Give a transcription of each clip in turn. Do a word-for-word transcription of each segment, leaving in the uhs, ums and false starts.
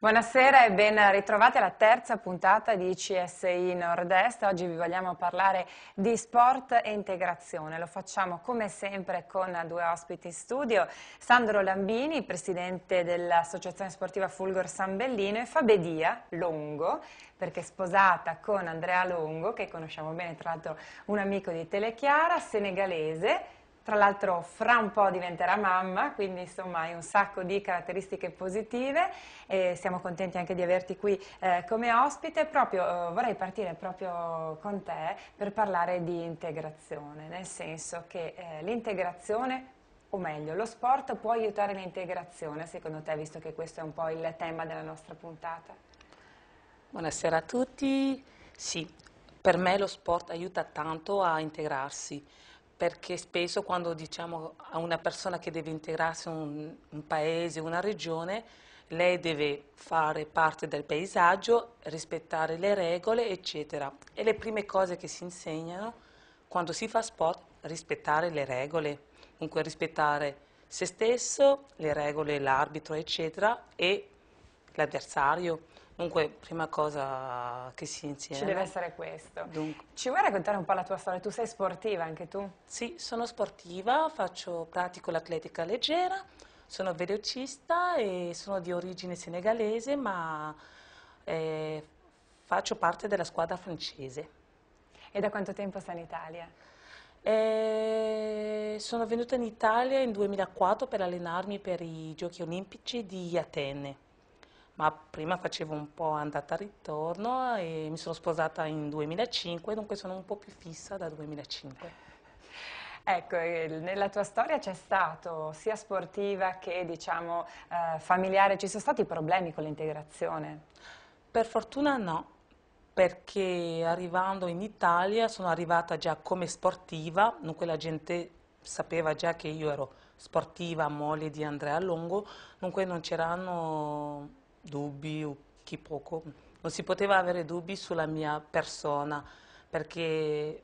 Buonasera e ben ritrovati alla terza puntata di C S I Nord-Est. Oggi vi vogliamo parlare di sport e integrazione. Lo facciamo come sempre con due ospiti in studio, Sandro Lambini, presidente dell'Associazione Sportiva Fulgor San Bellino, e Fabedia Longo, perché è sposata con Andrea Longo, che conosciamo bene, tra l'altro un amico di Telechiara, senegalese. Tra l'altro fra un po' diventerà mamma, quindi insomma hai un sacco di caratteristiche positive e siamo contenti anche di averti qui eh, come ospite. Proprio, eh, vorrei partire proprio con te per parlare di integrazione, nel senso che eh, l'integrazione, o meglio, lo sport può aiutare l'integrazione, secondo te, visto che questo è un po' il tema della nostra puntata? Buonasera a tutti. Sì, per me lo sport aiuta tanto a integrarsi, perché spesso quando diciamo a una persona che deve integrarsi in un, un paese, una regione, lei deve fare parte del paesaggio, rispettare le regole, eccetera. E le prime cose che si insegnano quando si fa sport, rispettare le regole, dunque rispettare se stesso, le regole, l'arbitro, eccetera, e l'avversario. Dunque, prima cosa che si Ci deve insieme. essere questo. Dunque, Ci vuoi raccontare un po' la tua storia? Tu sei sportiva anche tu? sì, sono sportiva, faccio, pratico l'atletica leggera, sono velocista e sono di origine senegalese, ma eh, faccio parte della squadra francese. E da quanto tempo sei in Italia? E sono venuta in Italia nel duemilaquattro per allenarmi per i Giochi Olimpici di Atene, ma prima facevo un po' andata e ritorno e mi sono sposata in duemilacinque, dunque sono un po' più fissa da duemilacinque. Ecco, eh, nella tua storia c'è stato, sia sportiva che diciamo eh, familiare, ci sono stati problemi con l'integrazione? Per fortuna no, perché arrivando in Italia sono arrivata già come sportiva, dunque la gente sapeva già che io ero sportiva, moglie di Andrea Longo, dunque non c'erano dubbi o chi poco, non si poteva avere dubbi sulla mia persona, perché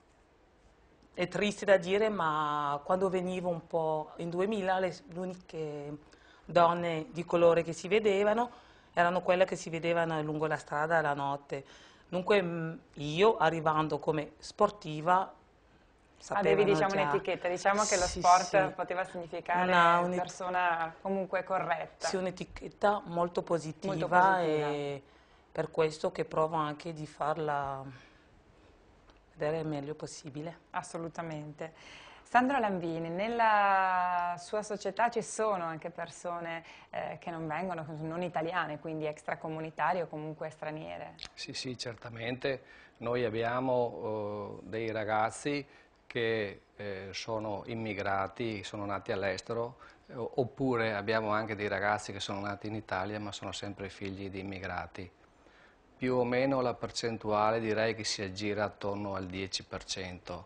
è triste da dire, ma quando venivo un po' in duemila, le uniche donne di colore che si vedevano erano quelle che si vedevano lungo la strada la notte. Dunque mh, io, arrivando come sportiva, Avevi sapevano diciamo già, un'etichetta, diciamo che lo sì, sport sì, poteva una, significare un'et- persona comunque sì, corretta, un'etichetta molto molto positiva positiva. e per questo che provo anche di farla vedere il meglio possibile. Assolutamente. Sandro Lambini, nella sua società ci sono anche persone eh, che non vengono, non italiane, quindi extracomunitarie o comunque straniere. Sì, sì, certamente. Noi abbiamo eh, dei ragazzi che eh, sono immigrati, sono nati all'estero, eh, oppure abbiamo anche dei ragazzi che sono nati in Italia ma sono sempre figli di immigrati. Più o meno la percentuale direi che si aggira attorno al dieci per cento.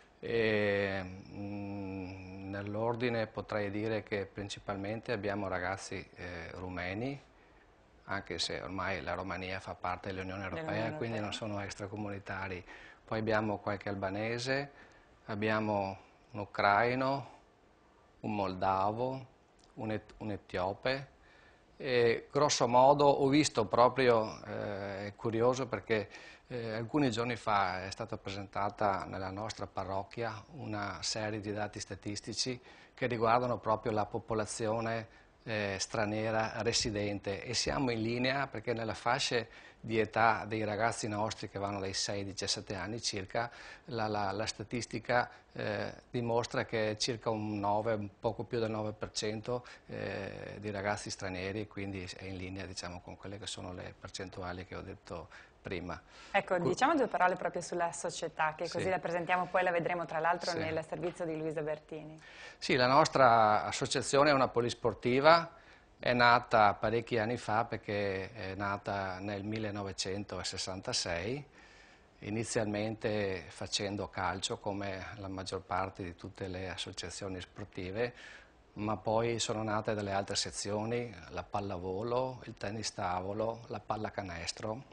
E, mm, nell'ordine potrei dire che principalmente abbiamo ragazzi eh, rumeni, anche se ormai la Romania fa parte dell'Unione Dell'Unione Europea, quindi non Europea. sono extracomunitari. Poi abbiamo qualche albanese, abbiamo un ucraino, un moldavo, un, et- un etiope. E grosso modo ho visto proprio, eh, è curioso perché eh, alcuni giorni fa è stata presentata nella nostra parrocchia una serie di dati statistici che riguardano proprio la popolazione eh, straniera residente e siamo in linea perché nella fascia di età dei ragazzi nostri che vanno dai sei ai diciassette anni circa, la, la, la statistica eh, dimostra che circa un nove, un poco più del nove per cento eh, di ragazzi stranieri, quindi è in linea diciamo, con quelle che sono le percentuali che ho detto prima. Ecco, diciamo due parole proprio sulla società, che così Sì, la presentiamo, poi la vedremo tra l'altro sì. nel servizio di Luisa Bertini. Sì, la nostra associazione è una polisportiva, è nata parecchi anni fa perché è nata nel millenovecentosessantasei, inizialmente facendo calcio come la maggior parte di tutte le associazioni sportive, ma poi sono nate delle altre sezioni, la pallavolo, il tennis tavolo, la pallacanestro.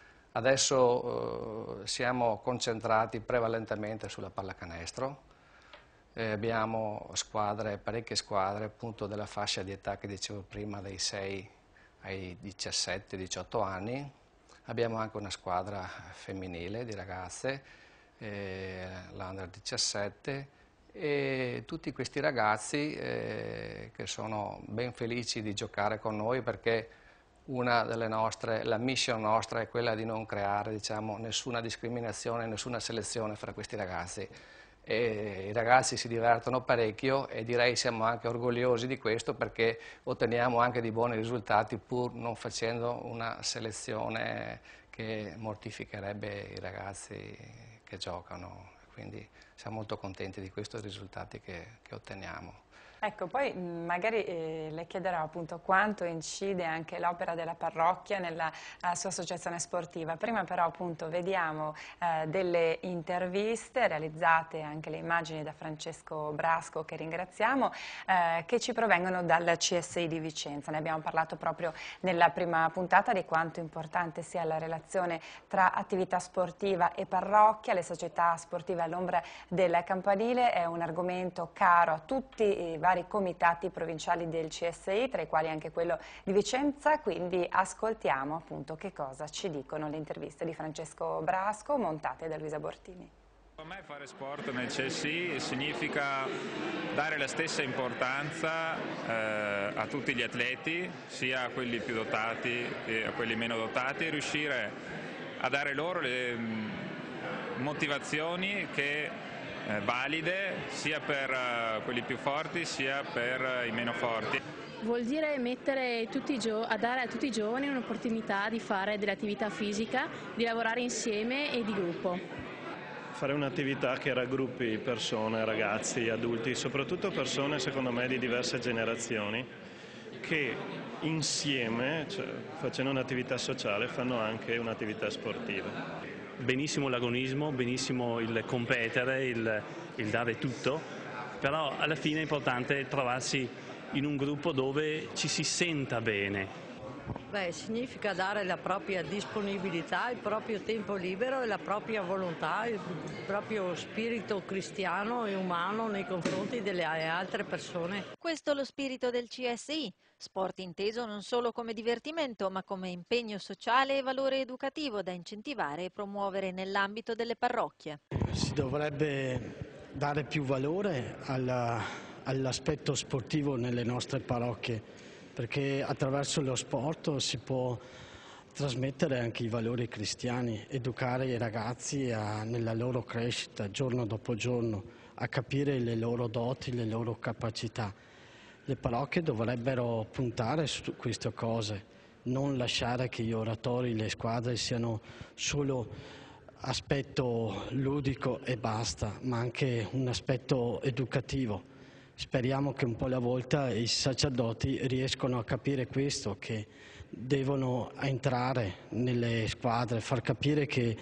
Adesso eh, siamo concentrati prevalentemente sulla pallacanestro. Eh, abbiamo squadre, parecchie squadre appunto della fascia di età che dicevo prima, dai sei ai diciassette diciotto anni. Abbiamo anche una squadra femminile di ragazze, eh, l'Under diciassette, e tutti questi ragazzi eh, che sono ben felici di giocare con noi, perché una delle nostre, la mission nostra è quella di non creare, diciamo, nessuna discriminazione, nessuna selezione fra questi ragazzi. E i ragazzi si divertono parecchio e direi siamo anche orgogliosi di questo, perché otteniamo anche dei buoni risultati pur non facendo una selezione che mortificherebbe i ragazzi che giocano. Quindi siamo molto contenti di questi risultati che, che otteniamo. Ecco, poi magari eh, le chiederò appunto quanto incide anche l'opera della parrocchia nella sua associazione sportiva. Prima però appunto vediamo eh, delle interviste realizzate, anche le immagini da Francesco Brasco, che ringraziamo, eh, che ci provengono dal C S I di Vicenza. Ne abbiamo parlato proprio nella prima puntata di quanto importante sia la relazione tra attività sportiva e parrocchia. Le società sportive all'ombra del campanile è un argomento caro a tutti i vari comitati provinciali del C S I, tra i quali anche quello di Vicenza, quindi ascoltiamo appunto che cosa ci dicono le interviste di Francesco Brasco, montate da Luisa Bortini. Per me fare sport nel C S I significa dare la stessa importanza eh, a tutti gli atleti, sia a quelli più dotati che a quelli meno dotati, e riuscire a dare loro le mh, motivazioni che Eh, valide sia per uh, quelli più forti sia per uh, i meno forti. Vuol dire mettere tutti i gio- a dare a tutti i giovani un'opportunità di fare dell'attività fisica, di lavorare insieme e di gruppo. Fare un'attività che raggruppi persone, ragazzi, adulti, soprattutto persone secondo me di diverse generazioni, che insieme, cioè, facendo un'attività sociale, fanno anche un'attività sportiva. Benissimo l'agonismo, benissimo il competere, il, il dare tutto, però alla fine è importante trovarsi in un gruppo dove ci si senta bene. Beh, significa dare la propria disponibilità, il proprio tempo libero e la propria volontà, il proprio spirito cristiano e umano nei confronti delle altre persone. Questo è lo spirito del C S I. Sport inteso non solo come divertimento, ma come impegno sociale e valore educativo da incentivare e promuovere nell'ambito delle parrocchie. Si dovrebbe dare più valore all'aspetto sportivo nelle nostre parrocchie, perché attraverso lo sport si può trasmettere anche i valori cristiani, educare i ragazzi a, nella loro crescita giorno dopo giorno, a capire le loro doti, le loro capacità. Le parrocchie dovrebbero puntare su queste cose, non lasciare che gli oratori, le squadre siano solo aspetto ludico e basta, ma anche un aspetto educativo. Speriamo che un po' alla volta i sacerdoti riescano a capire questo, che devono entrare nelle squadre, far capire che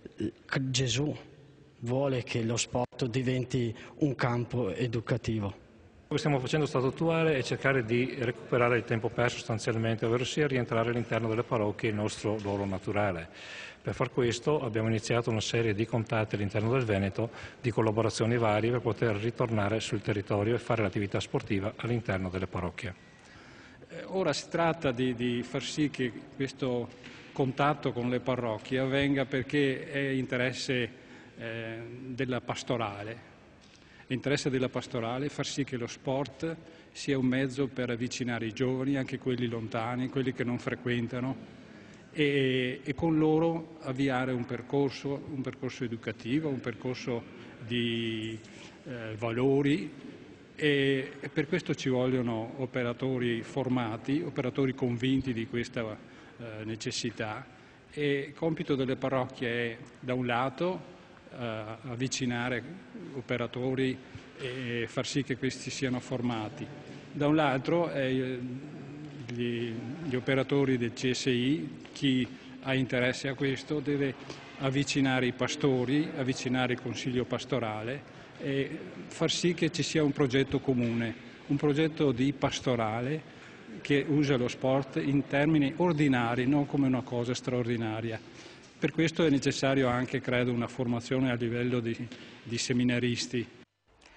Gesù vuole che lo sport diventi un campo educativo. Quello che stiamo facendo è stato attuare e cercare di recuperare il tempo perso sostanzialmente, ovvero sia rientrare all'interno delle parrocchie il nostro ruolo naturale. Per far questo abbiamo iniziato una serie di contatti all'interno del Veneto, di collaborazioni varie per poter ritornare sul territorio e fare l'attività sportiva all'interno delle parrocchie. Ora si tratta di, di far sì che questo contatto con le parrocchie avvenga, perché è interesse eh, della pastorale. L'interesse della pastorale è far sì che lo sport sia un mezzo per avvicinare i giovani, anche quelli lontani, quelli che non frequentano, e, e con loro avviare un percorso, un percorso educativo, un percorso di eh, valori, e, e per questo ci vogliono operatori formati, operatori convinti di questa eh, necessità, e il compito delle parrocchie è, da un lato, Uh, avvicinare operatori e far sì che questi siano formati. Da un lato eh, gli, gli operatori del C S I, chi ha interesse a questo, deve avvicinare i pastori, avvicinare il consiglio pastorale e far sì che ci sia un progetto comune, un progetto di pastorale che usa lo sport in termini ordinari, non come una cosa straordinaria. Per questo è necessario anche, credo, una formazione a livello di, di seminaristi.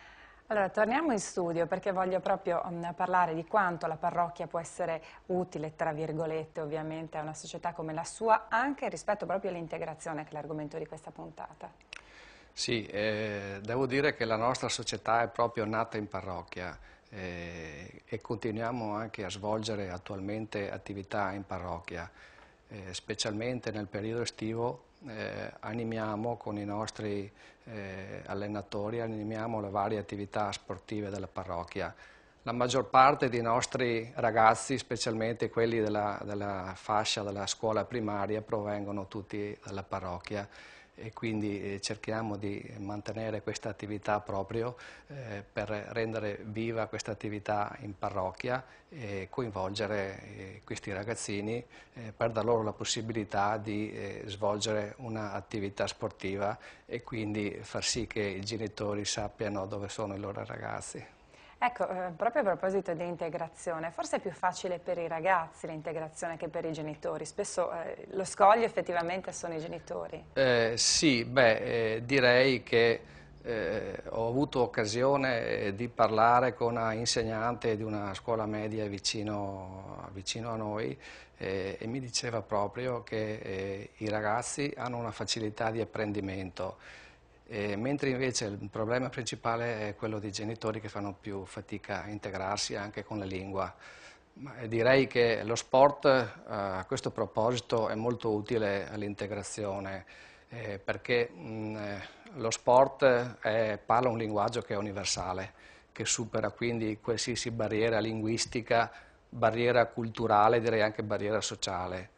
Allora, torniamo in studio perché voglio proprio um, parlare di quanto la parrocchia può essere utile, tra virgolette, ovviamente, a una società come la sua, anche rispetto proprio all'integrazione, che è l'argomento di questa puntata. Sì, eh, devo dire che la nostra società è proprio nata in parrocchia eh, e continuiamo anche a svolgere attualmente attività in parrocchia, eh, specialmente nel periodo estivo. Eh, animiamo con i nostri eh, allenatori, animiamo le varie attività sportive della parrocchia. La maggior parte dei nostri ragazzi, specialmente quelli della, della fascia della scuola primaria, provengono tutti dalla parrocchia e quindi eh, cerchiamo di mantenere questa attività proprio eh, per rendere viva questa attività in parrocchia e coinvolgere eh, questi ragazzini eh, per dar loro la possibilità di eh, svolgere un'attività sportiva e quindi far sì che i genitori sappiano dove sono i loro ragazzi. Ecco, eh, proprio a proposito di integrazione, forse è più facile per i ragazzi l'integrazione che per i genitori. Spesso eh, lo scoglio effettivamente sono i genitori. Eh, sì, beh, eh, direi che eh, ho avuto occasione di parlare con una insegnante di una scuola media vicino, vicino a noi eh, e mi diceva proprio che eh, i ragazzi hanno una facilità di apprendimento. Eh, mentre invece il problema principale è quello dei genitori che fanno più fatica a integrarsi anche con la lingua. Ma direi che lo sport eh, a questo proposito è molto utile all'integrazione eh, perché mh, eh, lo sport è, parla un linguaggio che è universale, che supera quindi qualsiasi barriera linguistica, barriera culturale, direi anche barriera sociale.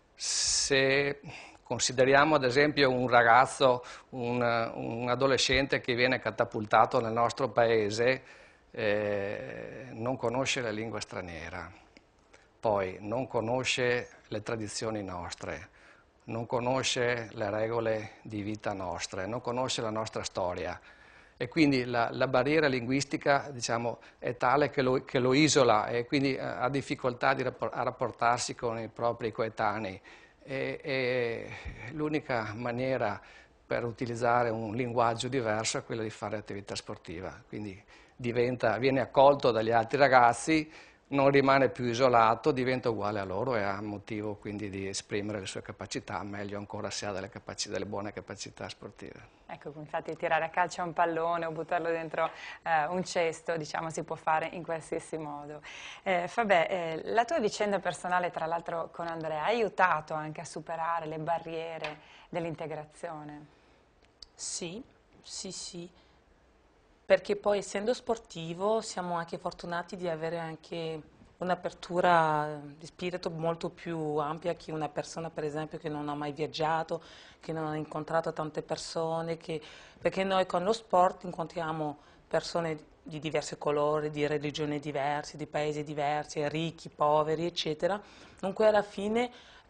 Se consideriamo ad esempio un ragazzo, un, un adolescente che viene catapultato nel nostro paese, eh, non conosce la lingua straniera, poi non conosce le tradizioni nostre, non conosce le regole di vita nostre, non conosce la nostra storia e quindi la, la barriera linguistica, diciamo, è tale che lo, che lo isola e quindi ha difficoltà di rapport, a rapportarsi con i propri coetanei. E, e l'unica maniera per utilizzare un linguaggio diverso è quella di fare attività sportiva, quindi diventa, viene accolto dagli altri ragazzi, non rimane più isolato, diventa uguale a loro e ha motivo quindi di esprimere le sue capacità, meglio ancora se ha delle, capacità, delle buone capacità sportive. Ecco, infatti tirare a calcio un pallone o buttarlo dentro eh, un cesto, diciamo, si può fare in qualsiasi modo. Eh, Fabè, eh, la tua vicenda personale, tra l'altro con Andrea, ha aiutato anche a superare le barriere dell'integrazione? Sì, sì, sì. Perché poi essendo sportivo siamo anche fortunati di avere anche un'apertura di spirito molto più ampia che una persona per esempio che non ha mai viaggiato, che non ha incontrato tante persone, che, perché noi con lo sport incontriamo persone di diversi colori, di religioni diverse, di paesi diversi, ricchi, poveri, eccetera. Dunque alla fine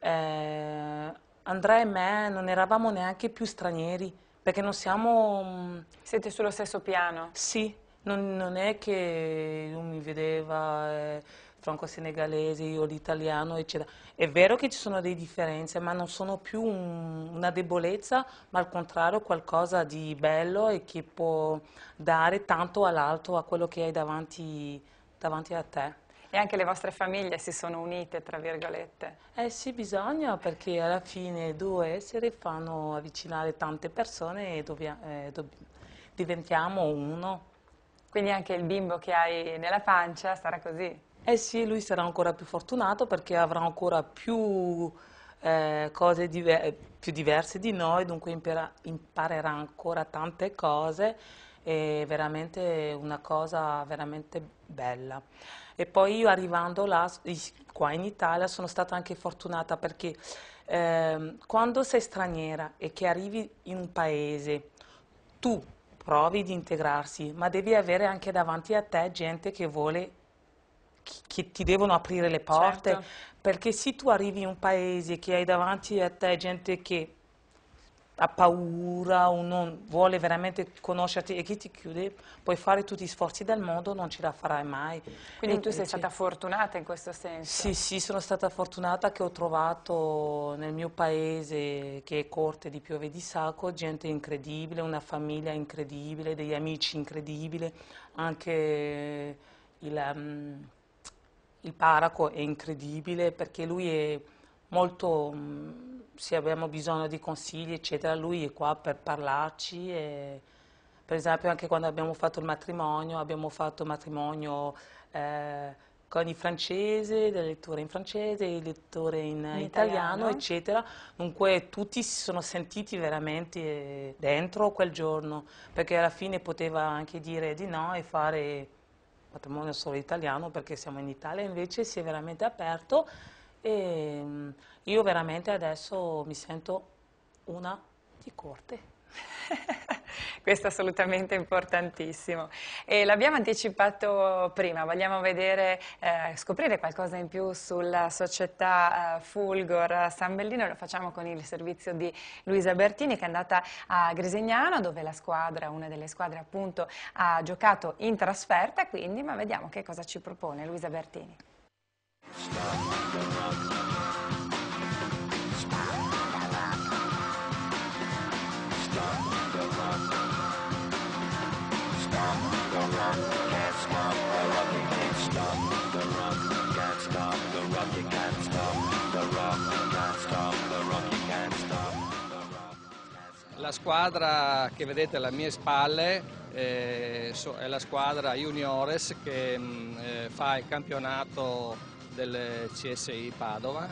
eh, Andrea e me non eravamo neanche più stranieri, perché non siamo... Siete sullo stesso piano? Sì, non, non è che lui mi vedeva eh, franco-senegalese, io l'italiano, eccetera. È vero che ci sono delle differenze, ma non sono più un, una debolezza, ma al contrario qualcosa di bello e che può dare tanto all'altro, a quello che hai davanti, davanti a te. E anche le vostre famiglie si sono unite, tra virgolette. Eh sì, bisogna, perché alla fine due esseri fanno avvicinare tante persone e dovia, eh, diventiamo uno. Quindi anche il bimbo che hai nella pancia sarà così? Eh sì, lui sarà ancora più fortunato perché avrà ancora più eh, cose diver più diverse di noi, dunque impara imparerà ancora tante cose, è veramente una cosa veramente bella. E poi io arrivando là, qua in Italia, sono stata anche fortunata perché eh, quando sei straniera e che arrivi in un paese, tu provi di integrarsi, ma devi avere anche davanti a te gente che vuole, che ti devono aprire le porte, certo. Perché se tu arrivi in un paese che hai davanti a te gente che ha paura o non vuole veramente conoscerti e chi ti chiude, puoi fare tutti gli sforzi del mondo, non ce la farai mai. Quindi e tu sei invece... stata fortunata in questo senso? Sì, sì, sono stata fortunata che ho trovato nel mio paese, che è Corte di Piove di Sacco, gente incredibile, una famiglia incredibile, degli amici incredibili, anche il, um, il parroco è incredibile perché lui è molto... Um, se abbiamo bisogno di consigli, eccetera, lui è qua per parlarci. E, per esempio, anche quando abbiamo fatto il matrimonio, abbiamo fatto il matrimonio eh, con il francese, le letture in francese, le letture in, in italiano, italiano, eccetera. Dunque tutti si sono sentiti veramente dentro quel giorno, perché alla fine poteva anche dire di no e fare matrimonio solo italiano perché siamo in Italia, invece si è veramente aperto. E io veramente adesso mi sento una di corte. Questo è assolutamente importantissimo. E l'abbiamo anticipato prima, vogliamo vedere, eh, scoprire qualcosa in più sulla società eh, Fulgor San Bellino, lo facciamo con il servizio di Luisa Bertini che è andata a Grisignano dove la squadra, una delle squadre appunto, ha giocato in trasferta, quindi ma vediamo che cosa ci propone Luisa Bertini. La squadra che vedete alle mie spalle eh, è la squadra Juniores che mh, eh, fa il campionato del C S I Padova.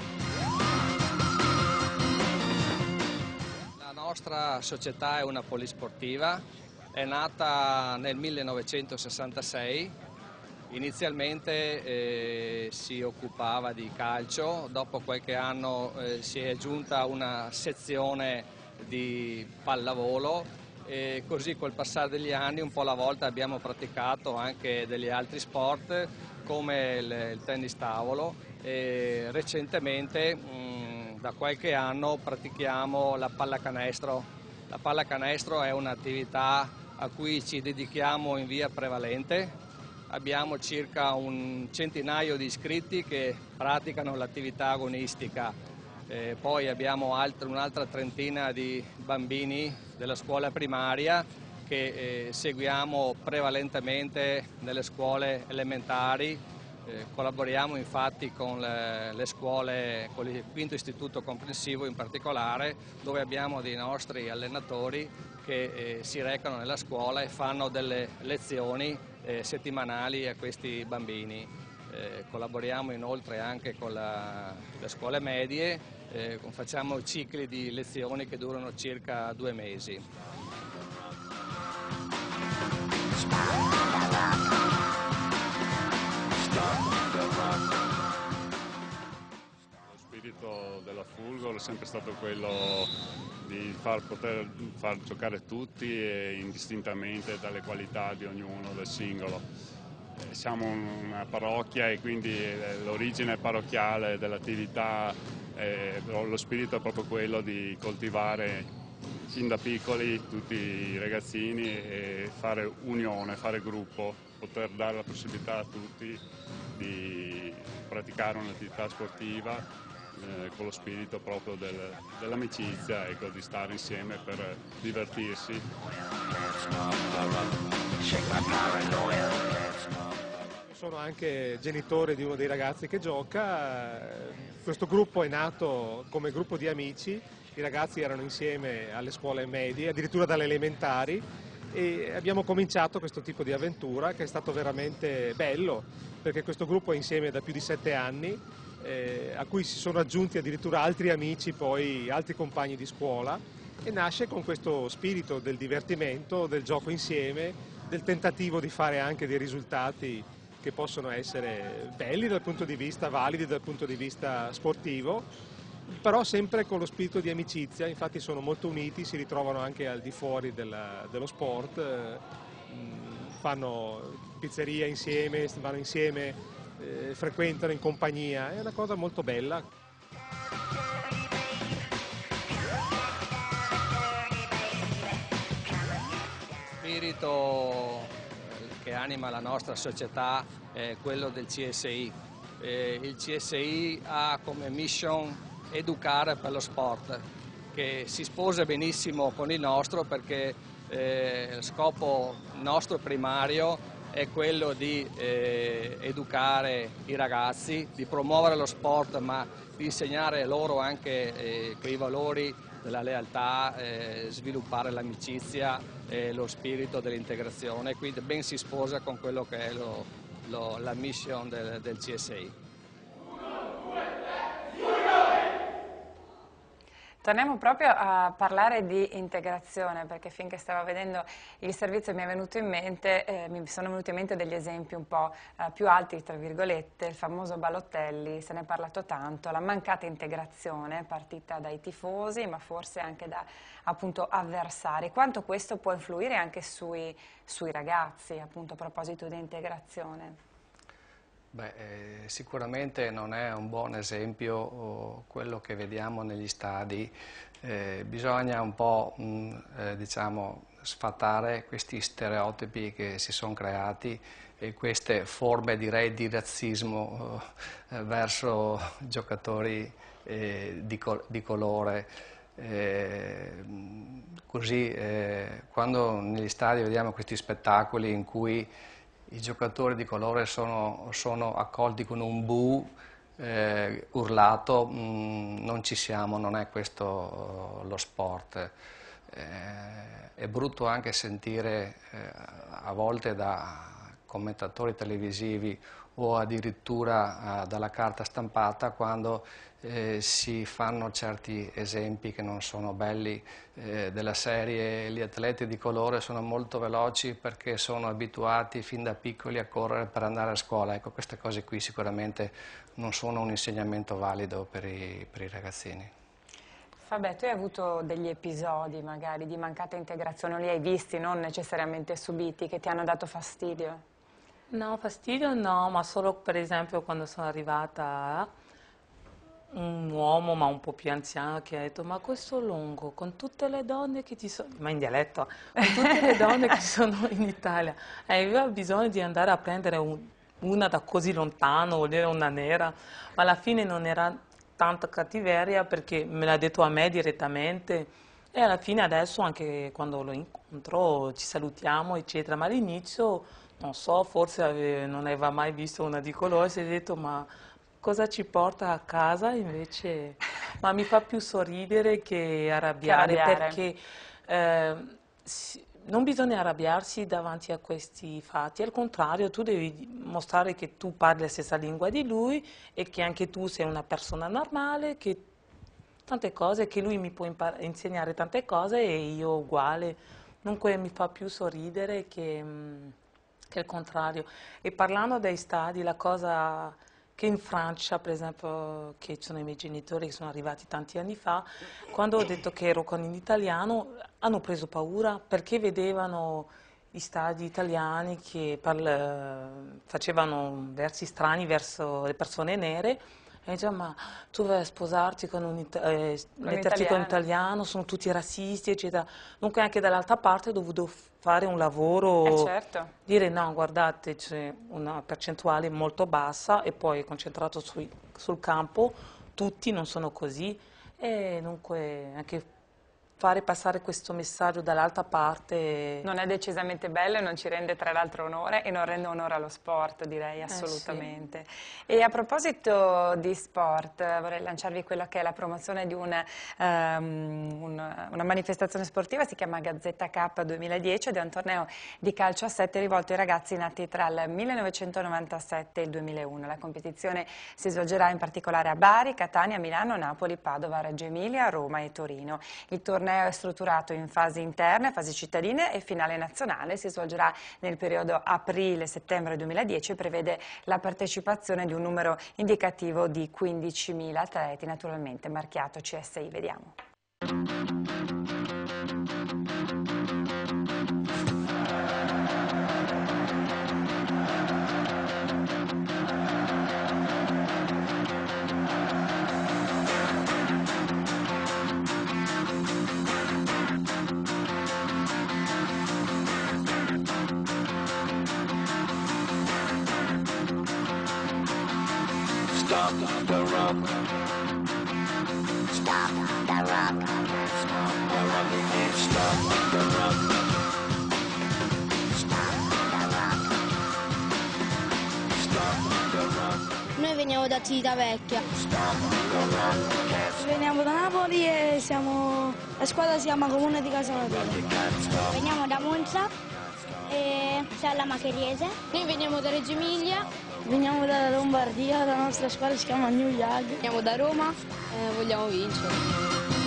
La nostra società è una polisportiva, è nata nel millenovecentosessantasei, inizialmente eh, si occupava di calcio, dopo qualche anno eh, si è aggiunta una sezione di pallavolo e così col passare degli anni un po' alla volta abbiamo praticato anche degli altri sport come il, il tennis tavolo e recentemente mh, da qualche anno pratichiamo la pallacanestro. La pallacanestro è un'attività a cui ci dedichiamo in via prevalente. Abbiamo circa un centinaio di iscritti che praticano l'attività agonistica. Eh, poi abbiamo un'altra trentina di bambini della scuola primaria che eh, seguiamo prevalentemente nelle scuole elementari, eh, collaboriamo infatti con le, le scuole, con il quinto istituto comprensivo in particolare, dove abbiamo dei nostri allenatori che eh, si recano nella scuola e fanno delle lezioni eh, settimanali a questi bambini. Eh, collaboriamo inoltre anche con la, le scuole medie, eh, facciamo cicli di lezioni che durano circa due mesi. Lo spirito della Fulgor è sempre stato quello di far poter far giocare tutti e indistintamente dalle qualità di ognuno, del singolo. Siamo una parrocchia e quindi l'origine parrocchiale dell'attività, eh, lo spirito è proprio quello di coltivare sin da piccoli tutti i ragazzini e fare unione, fare gruppo, poter dare la possibilità a tutti di praticare un'attività sportiva eh, con lo spirito proprio del, dell'amicizia, ecco, di stare insieme per divertirsi. Sono anche genitore di uno dei ragazzi che gioca. Questo gruppo è nato come gruppo di amici, i ragazzi erano insieme alle scuole medie, addirittura dalle elementari, e abbiamo cominciato questo tipo di avventura che è stato veramente bello, perché questo gruppo è insieme da più di sette anni, eh, a cui si sono aggiunti addirittura altri amici, poi altri compagni di scuola, e nasce con questo spirito del divertimento, del gioco insieme, del tentativo di fare anche dei risultati che possono essere belli dal punto di vista, validi dal punto di vista sportivo, però sempre con lo spirito di amicizia. Infatti sono molto uniti, si ritrovano anche al di fuori della, dello sport, eh, fanno pizzeria insieme, vanno insieme, eh, frequentano in compagnia, è una cosa molto bella. spirito che anima la nostra società è quello del C S I. Eh, il C S I ha come mission educare per lo sport, che si sposa benissimo con il nostro, perché eh, il scopo nostro primario è quello di eh, educare i ragazzi, di promuovere lo sport, ma di insegnare loro anche eh, quei valori della lealtà, eh, sviluppare l'amicizia e lo spirito dell'integrazione, quindi ben si sposa con quello che è lo, lo, la mission del, del C S I. Torniamo proprio a parlare di integrazione, perché finché stavo vedendo il servizio mi è venuto in mente, eh, mi sono venuti in mente degli esempi un po' eh, più alti, tra virgolette, il famoso Balotelli, se ne è parlato tanto, la mancata integrazione partita dai tifosi, ma forse anche da appunto avversari. Quanto questo può influire anche sui, sui ragazzi, appunto a proposito di integrazione? Beh, eh, sicuramente non è un buon esempio oh, quello che vediamo negli stadi. Eh, bisogna un po' mh, eh, diciamo, sfatare questi stereotipi che si sono creati e queste forme, direi, di razzismo eh, verso giocatori eh, di, col di colore. Eh, così eh, quando negli stadi vediamo questi spettacoli in cui i giocatori di colore sono, sono accolti con un bu eh, urlato, mh, non ci siamo, non è questo uh, lo sport. Eh, è brutto anche sentire eh, a volte da commentatori televisivi o addirittura uh, dalla carta stampata quando eh, si fanno certi esempi che non sono belli, eh, della serie gli atleti di colore sono molto veloci perché sono abituati fin da piccoli a correre per andare a scuola. Ecco, queste cose qui sicuramente non sono un insegnamento valido per i, per i ragazzini. Vabbè, tu hai avuto degli episodi magari di mancata integrazione, non li hai visti, non necessariamente subiti, che ti hanno dato fastidio? No, fastidio no, ma solo per esempio quando sono arrivata un uomo ma un po' più anziano che ha detto ma questo lungo con tutte le donne che ci sono, ma in dialetto, con tutte le donne che sono in Italia, e aveva bisogno di andare a prendere un, una da così lontano, voleva una nera, ma alla fine non era tanta cattiveria perché me l'ha detto a me direttamente e alla fine adesso anche quando lo incontro ci salutiamo eccetera, ma all'inizio non so, forse ave, non aveva mai visto una di colore, si è detto ma cosa ci porta a casa invece, ma mi fa più sorridere che arrabbiare, che arrabbiare. Perché eh, si, non bisogna arrabbiarsi davanti a questi fatti, al contrario tu devi mostrare che tu parli la stessa lingua di lui e che anche tu sei una persona normale, che tante cose, che lui mi può insegnare tante cose e io uguale, dunque mi fa più sorridere che, che il contrario. E parlando dei stadi, la cosa che in Francia, per esempio, che sono i miei genitori che sono arrivati tanti anni fa, quando ho detto che ero con l'italiano hanno preso paura perché vedevano gli stadi italiani che parla, facevano versi strani verso le persone nere e dicevano ma tu vai a sposarti con un, eh, metterti con un italiano, sono tutti razzisti eccetera. Dunque anche dall'altra parte ho dovuto fare un lavoro, eh certo. dire no guardate c'è una percentuale molto bassa e poi concentrato sui, sul campo, tutti non sono così e dunque anche fare passare questo messaggio dall'altra parte non è decisamente bello e non ci rende tra l'altro onore e non rende onore allo sport, direi assolutamente. Eh sì. E a proposito di sport vorrei lanciarvi quella che è la promozione di una, um, una, una manifestazione sportiva, si chiama Gazzetta Cup duemiladieci ed è un torneo di calcio a sette rivolto ai ragazzi nati tra il millenovecentonovantasette e il duemilauno. La competizione si svolgerà in particolare a Bari, Catania, Milano, Napoli, Padova, Reggio Emilia, Roma e Torino. Il torneo è strutturato in fasi interne, fasi cittadine e finale nazionale. Si svolgerà nel periodo aprile-settembre duemiladieci e prevede la partecipazione di un numero indicativo di quindicimila atleti, naturalmente marchiato C S I. Vediamo. Stop the rock. Stop the rock. Stop the rock. Stop the rock. Stop the rock. Stop the rock. Noi veniamo da Civitavecchia. Stop the rock. Veniamo da Napoli e siamo, la squadra si chiama Comune di Casalotero. Veniamo da Monza e Sella Macheriese. Noi veniamo da Reggio Emilia. Veniamo dalla Lombardia, la nostra squadra si chiama New Yag. Veniamo da Roma e vogliamo vincere.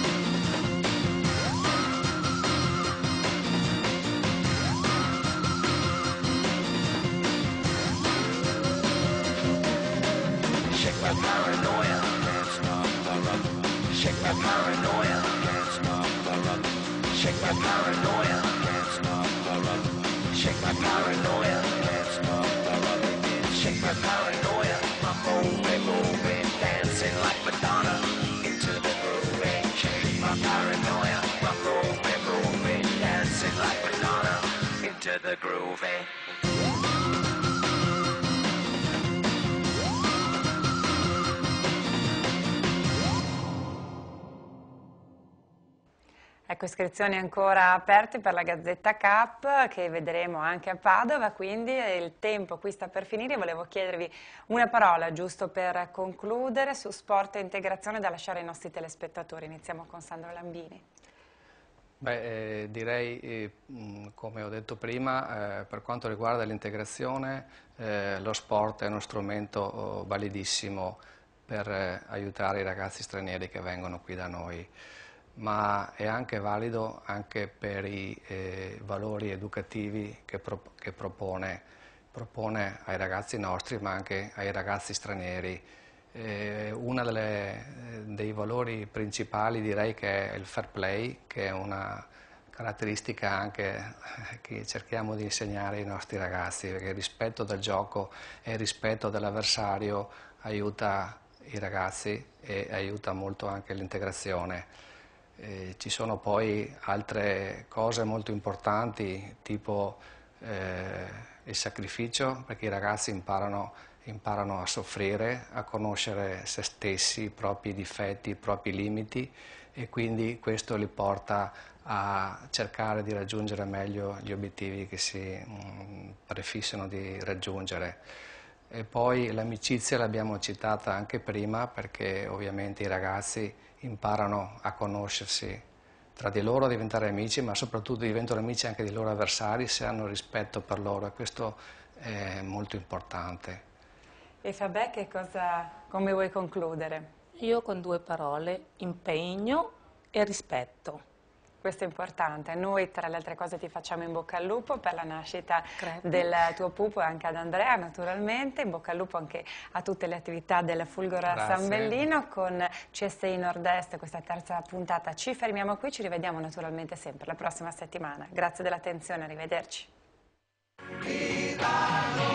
Shake my paranoia, can't stop the rock. Shake my paranoia, can't stop the rock. Shake my paranoia, can't stop the rock. Shake my paranoia, can't stop the rock. Shake my paranoia, I'm moving, moving, dancing like Madonna into the groove. Shake my paranoia, I'm moving, moving, dancing like Madonna into the groove. Ecco, iscrizioni ancora aperte per la Gazzetta Cup che vedremo anche a Padova, quindi il tempo qui sta per finire. Volevo chiedervi una parola giusto per concludere su sport e integrazione da lasciare ai nostri telespettatori. Iniziamo con Sandro Lambini. Beh, eh, direi, eh, come ho detto prima, eh, per quanto riguarda l'integrazione, eh, lo sport è uno strumento oh, validissimo per eh, aiutare i ragazzi stranieri che vengono qui da noi, ma è anche valido anche per i eh, valori educativi che, pro che propone, propone ai ragazzi nostri, ma anche ai ragazzi stranieri. Eh, uno dei valori principali direi che è il fair play, che è una caratteristica anche che cerchiamo di insegnare ai nostri ragazzi, perché il rispetto del gioco e il rispetto dell'avversario aiuta i ragazzi e aiuta molto anche l'integrazione. Eh, ci sono poi altre cose molto importanti, tipo eh, il sacrificio, perché i ragazzi imparano, imparano a soffrire, a conoscere se stessi, i propri difetti, i propri limiti, e quindi questo li porta a cercare di raggiungere meglio gli obiettivi che si mh, prefissano di raggiungere. E poi l'amicizia l'abbiamo citata anche prima, perché ovviamente i ragazzi imparano a conoscersi tra di loro, a diventare amici, ma soprattutto diventano amici anche dei loro avversari se hanno rispetto per loro, e questo è molto importante. E Fabè, che cosa, come vuoi concludere? Io con due parole: impegno e rispetto. Questo è importante. Noi, tra le altre cose, ti facciamo in bocca al lupo per la nascita Grazie. del tuo pupo, e anche ad Andrea naturalmente. In bocca al lupo anche a tutte le attività del Fulgora Grazie. San Bellino. Con C S I Nord-Est, questa terza puntata, ci fermiamo qui. Ci rivediamo naturalmente sempre la prossima settimana. Grazie dell'attenzione, arrivederci.